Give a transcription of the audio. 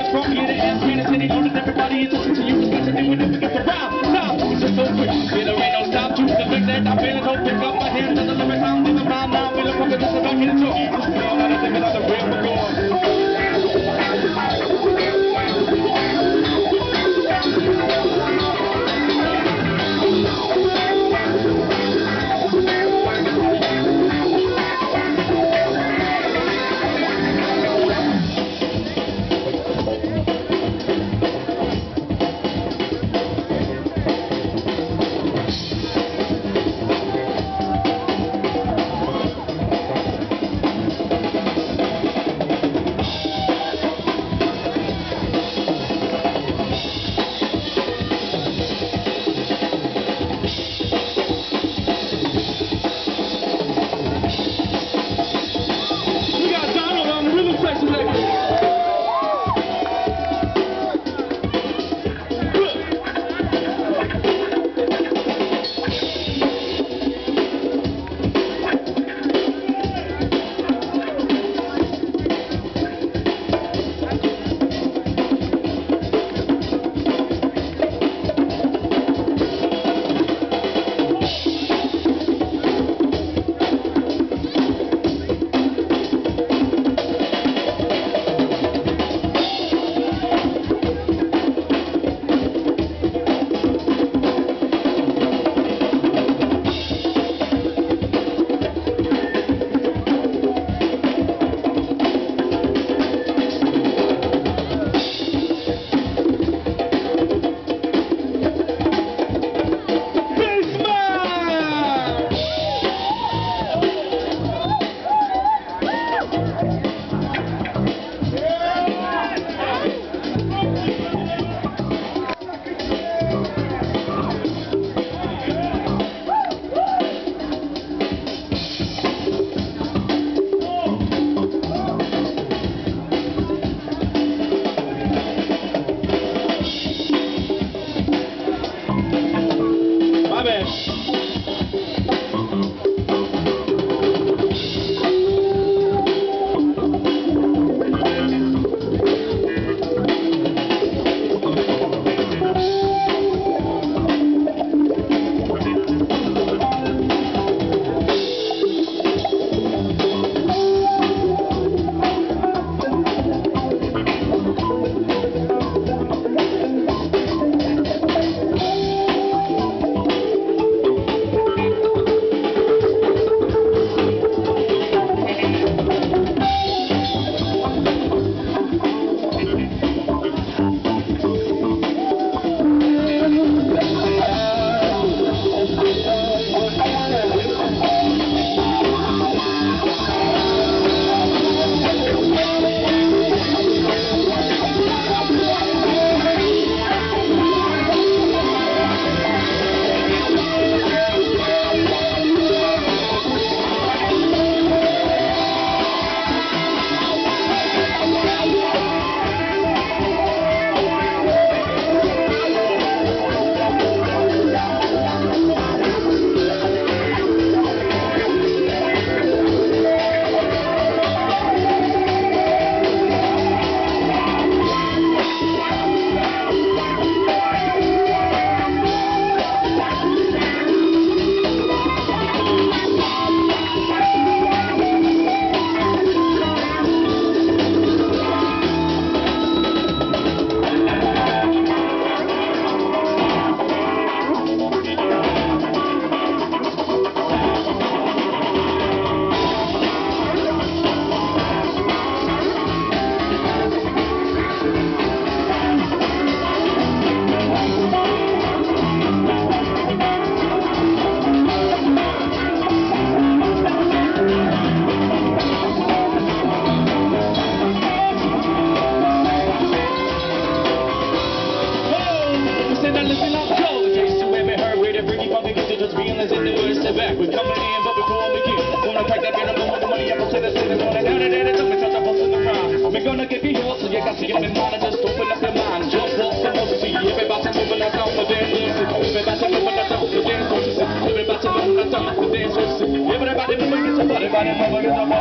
from here to Afghanistan, he knows that everybody is listening to you, especially when it gets around. Now, it's just so quick. Here there ain't no stop to the fact that I'm feeling so pick up my hands and the lyrics I'm living around now. We look up at this and back in the show. Just feel that I'm thinking of the real McCoy. gonna give you yours, so you got to get in mind and just open up your mind. Just walk the most, see everybody moving that down the dance, everybody moving that down the dance, everybody moving that down the dance, everybody moving, get your body moving, get your